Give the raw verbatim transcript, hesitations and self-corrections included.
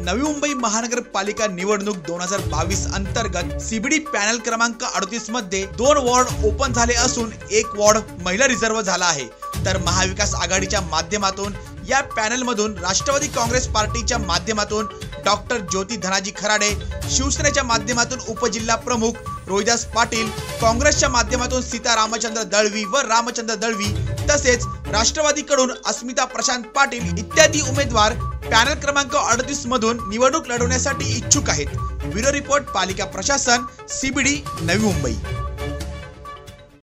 नवी मुंबई महानगरपालिका निवडणूक दोन हजार बावीस अंतर्गत सीबीडी पॅनल क्रमांक अडतीस मध्ये दोन वॉर्ड ओपन झाले असून एक वॉर्ड महिला रिझर्व झाला आहे। तर महाविकास आघाडीच्या माध्यमातून या पॅनल मधून राष्ट्रवादी काँग्रेस पार्टीच्या माध्यमातून डॉक्टर ज्योती धनाजी खराडे, शिवसेनेच्या माध्यमातून उपजिल्हा प्रमुख रोहिदास पाटील, काँग्रेसच्या माध्यमातून सीता रामचंद्र दळवी व रामचंद्र दळवी तसेच राष्ट्रवादीकडून अस्मिता प्रशांत पाटील इत्यादी उमेदवार पॅनल क्रमांक अडतीस मधून निवडणूक लढवण्यासाठी इच्छुक आहेत। ब्युरो रिपोर्ट, पालिका प्रशासन, सीबीडी, नवी मुंबई।